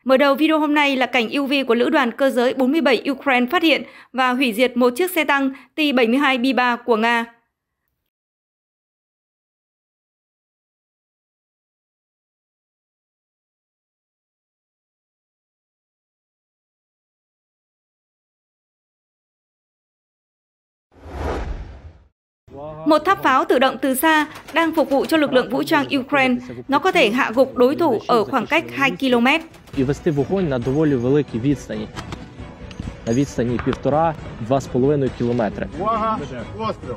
Mở đầu video hôm nay là cảnh UV của Lữ đoàn cơ giới 47 Ukraine phát hiện và hủy diệt một chiếc xe tăng T-72B3 của Nga. Một tháp pháo tự động từ xa đang phục vụ cho lực lượng vũ trang Ukraine. Nó có thể hạ gục đối thủ ở khoảng cách 2 km. І вести вогонь на доволі великій відстані. На відстані 1,5–2,5 кілометри. Увага! Постріл!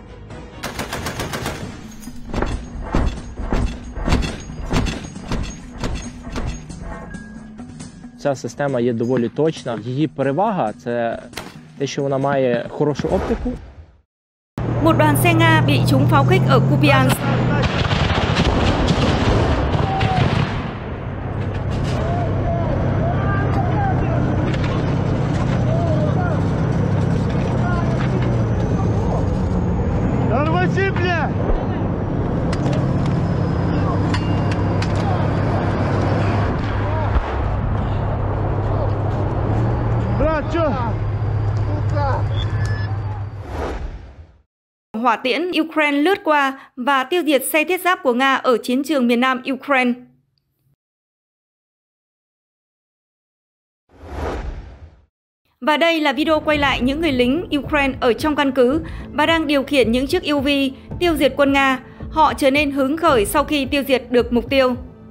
Ця система є доволі точна. Її перевага – це те, що вона має хорошу оптику. Một đoàn xe Nga bị trúng pháo kích ở Kupiansk. Тормози, бля! Брат, чё? Hỏa tiễn Ukraine lướt qua và tiêu diệt xe thiết giáp của Nga ở chiến trường miền nam Ukraine. Và đây là video quay lại những người lính Ukraine ở trong căn cứ và đang điều khiển những chiếc UV tiêu diệt quân Nga. Họ trở nên hứng khởi sau khi tiêu diệt được mục tiêu.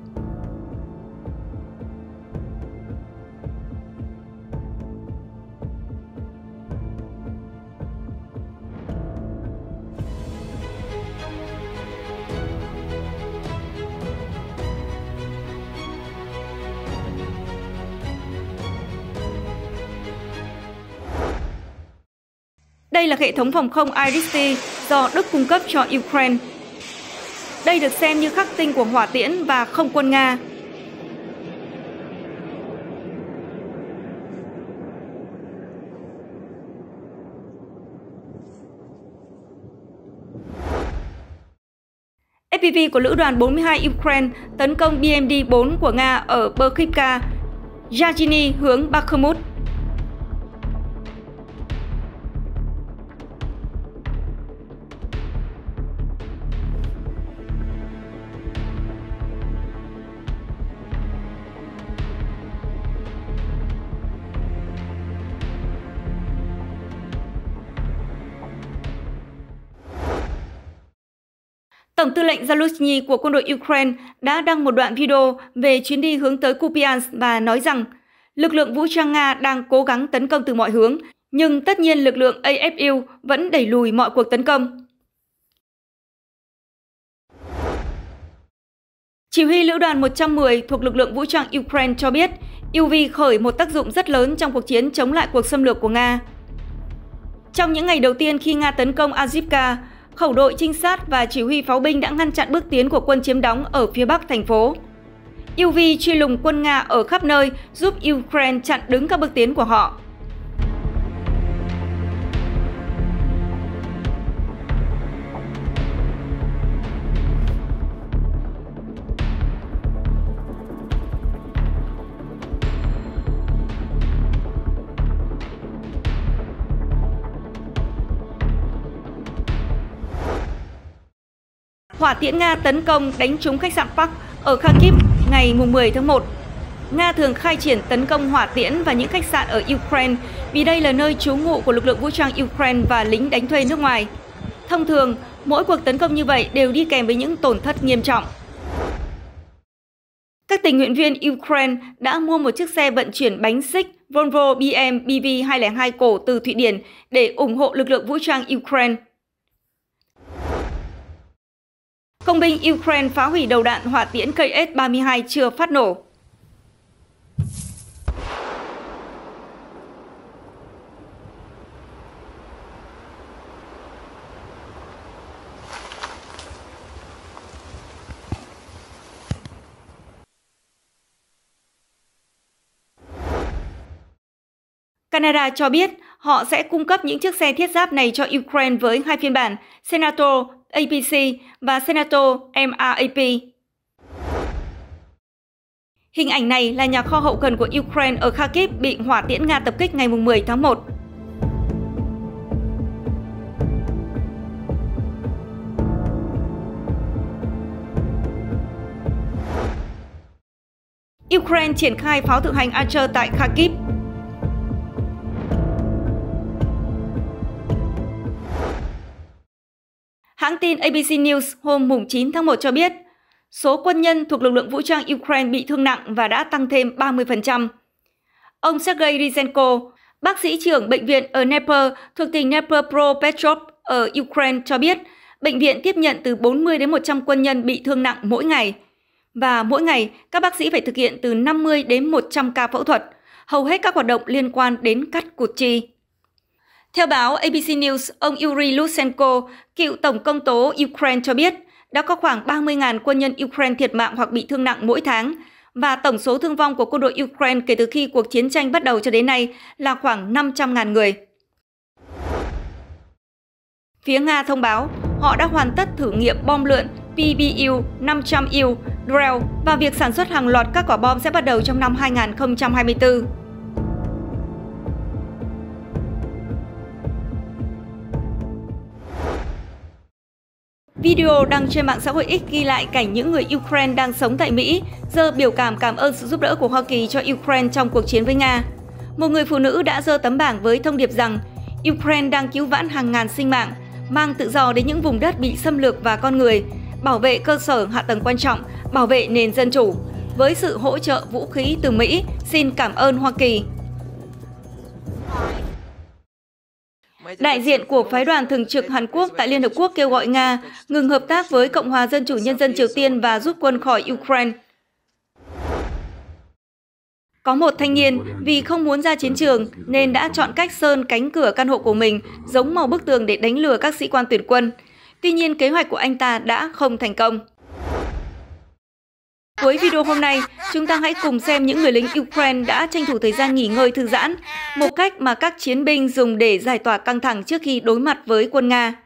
Đây là hệ thống phòng không Iris-T do Đức cung cấp cho Ukraine. Đây được xem như khắc tinh của hỏa tiễn và không quân Nga. FPV của Lữ đoàn 42 Ukraine tấn công BMD-4 của Nga ở Berkivka, Yagini hướng Bakhmut. Tổng tư lệnh Zaluzhny của quân đội Ukraine đã đăng một đoạn video về chuyến đi hướng tới Kupiansk và nói rằng lực lượng vũ trang Nga đang cố gắng tấn công từ mọi hướng, nhưng tất nhiên lực lượng AFU vẫn đẩy lùi mọi cuộc tấn công. Chỉ huy Lữ đoàn 110 thuộc lực lượng vũ trang Ukraine cho biết UV khởi một tác dụng rất lớn trong cuộc chiến chống lại cuộc xâm lược của Nga. Trong những ngày đầu tiên khi Nga tấn công Avdiivka, khẩu đội trinh sát và chỉ huy pháo binh đã ngăn chặn bước tiến của quân chiếm đóng ở phía bắc thành phố. UV truy lùng quân Nga ở khắp nơi giúp Ukraine chặn đứng các bước tiến của họ. Hỏa tiễn Nga tấn công đánh trúng khách sạn Park ở Kharkiv ngày 10 tháng 1. Nga thường khai triển tấn công hỏa tiễn vào những khách sạn ở Ukraine vì đây là nơi trú ngụ của lực lượng vũ trang Ukraine và lính đánh thuê nước ngoài. Thông thường, mỗi cuộc tấn công như vậy đều đi kèm với những tổn thất nghiêm trọng. Các tình nguyện viên Ukraine đã mua một chiếc xe vận chuyển bánh xích Volvo BM BV202 cổ từ Thụy Điển để ủng hộ lực lượng vũ trang Ukraine. Công binh Ukraine phá hủy đầu đạn hỏa tiễn KS-32 chưa phát nổ. Canada cho biết họ sẽ cung cấp những chiếc xe thiết giáp này cho Ukraine với hai phiên bản Senator APC và Senator MRAP. Hình ảnh này là nhà kho hậu cần của Ukraine ở Kharkiv bị hỏa tiễn Nga tập kích ngày 10 tháng 1. Ukraine triển khai pháo tự hành Archer tại Kharkiv. Hãng tin ABC News hôm 9 tháng 1 cho biết, số quân nhân thuộc lực lượng vũ trang Ukraine bị thương nặng và đã tăng thêm 30%. Ông Sergei Ryzhenko, bác sĩ trưởng bệnh viện ở Dnipro thuộc tỉnh Dnipropetrovsk ở Ukraine cho biết, bệnh viện tiếp nhận từ 40 đến 100 quân nhân bị thương nặng mỗi ngày. Và mỗi ngày, các bác sĩ phải thực hiện từ 50 đến 100 ca phẫu thuật, hầu hết các hoạt động liên quan đến cắt cụt chi. Theo báo ABC News, ông Yuri Lutsenko, cựu tổng công tố Ukraine cho biết, đã có khoảng 30.000 quân nhân Ukraine thiệt mạng hoặc bị thương nặng mỗi tháng, và tổng số thương vong của quân đội Ukraine kể từ khi cuộc chiến tranh bắt đầu cho đến nay là khoảng 500.000 người. Phía Nga thông báo họ đã hoàn tất thử nghiệm bom lượn PBU-500U Drell và việc sản xuất hàng loạt các quả bom sẽ bắt đầu trong năm 2024. Video đăng trên mạng xã hội X ghi lại cảnh những người Ukraine đang sống tại Mỹ giơ biểu cảm ơn sự giúp đỡ của Hoa Kỳ cho Ukraine trong cuộc chiến với Nga. Một người phụ nữ đã giơ tấm bảng với thông điệp rằng Ukraine đang cứu vãn hàng ngàn sinh mạng, mang tự do đến những vùng đất bị xâm lược và con người, bảo vệ cơ sở hạ tầng quan trọng, bảo vệ nền dân chủ. Với sự hỗ trợ vũ khí từ Mỹ, xin cảm ơn Hoa Kỳ. Đại diện của phái đoàn thường trực Hàn Quốc tại Liên Hợp Quốc kêu gọi Nga ngừng hợp tác với Cộng hòa Dân chủ Nhân dân Triều Tiên và rút quân khỏi Ukraine. Có một thanh niên vì không muốn ra chiến trường nên đã chọn cách sơn cánh cửa căn hộ của mình giống màu bức tường để đánh lừa các sĩ quan tuyển quân. Tuy nhiên, kế hoạch của anh ta đã không thành công. Với video hôm nay, chúng ta hãy cùng xem những người lính Ukraine đã tranh thủ thời gian nghỉ ngơi thư giãn, một cách mà các chiến binh dùng để giải tỏa căng thẳng trước khi đối mặt với quân Nga.